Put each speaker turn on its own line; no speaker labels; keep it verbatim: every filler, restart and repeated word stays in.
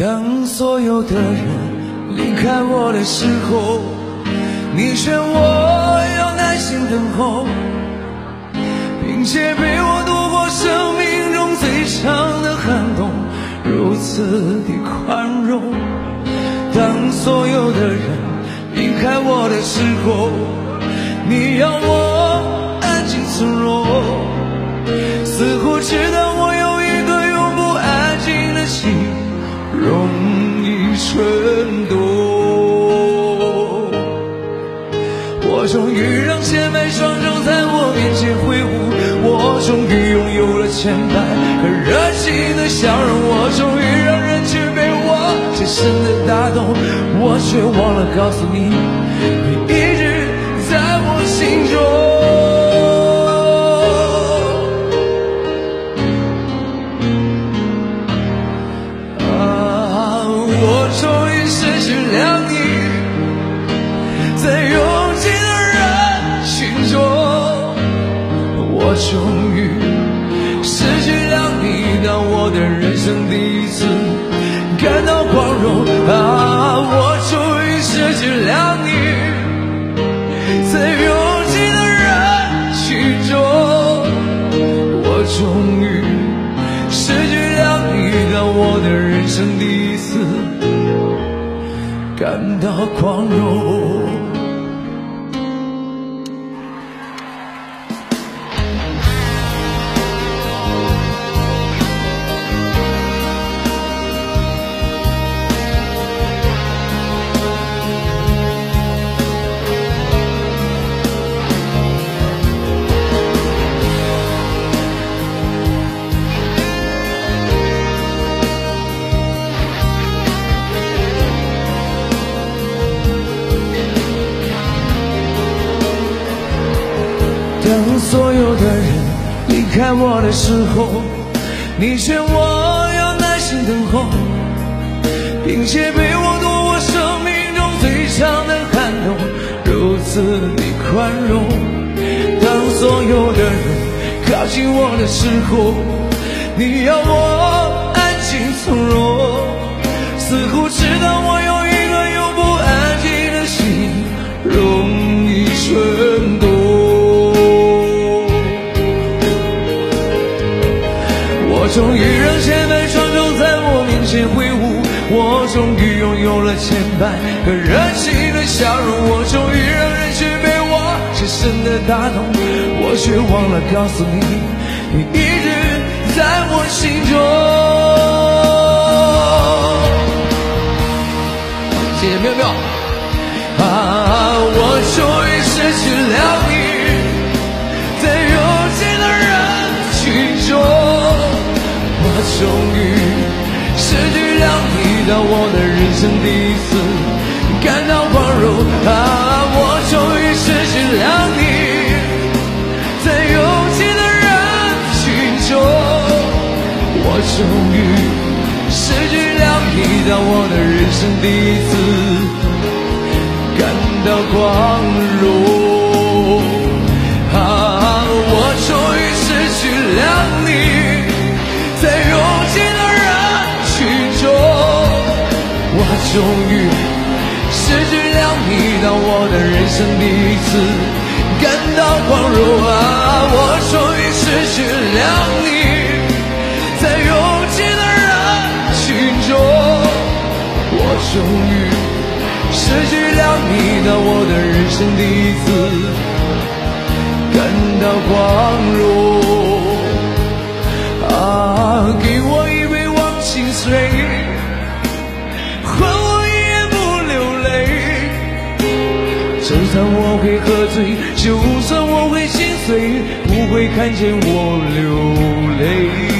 当所有的人离开我的时候，你劝我要耐心等候，并且陪我度过生命中最长的寒冬，如此的宽容。当所有的人离开我的时候，你要我安静从容，似乎知道我有一个永不安静的心，容易蠢动。我终于让千百双手在我面前挥舞，我终于拥有了千百个热情的笑容，我终于让人群被我深深的打动，我却忘了告诉你，你一直在我心中。我终于失去了你，当我的人生第一次感到光荣啊！我终于失去了你，在拥挤的人群中，我终于失去了你，当我的人生第一次感到光荣。当所有的人离开我的时候，你劝我要耐心等候，并且陪我度过生命中最长的寒冬，如此的宽容。当所有的人靠近我的时候，你要我安静从容，似乎知道我有一个永不安静的心，容易蠢动。我终于让千百双手在我面前挥舞，我终于拥有了千百个热情的笑容，我终于让人群被我深深的打动，我却忘了告诉你，你一直在我心中。谢谢妙妙啊！我终于失去了你，在拥挤的人群中，我终于失去了你，当我的人生第一次感到光荣啊！我终于失去了你，在拥挤的人群中，我终于失去了你，当我的人生第一次感到光荣啊！我终于失去了你，在拥挤的人群中，我终于失去了你，当我的人生第一次感到光荣啊！我终于失去了你，在拥挤的人群中，我终于失去了你，当我的人生第一次感到光荣啊！给我一杯忘情水，换我一夜不流泪，就算我会喝醉，就算我会心碎，不会看见我流泪。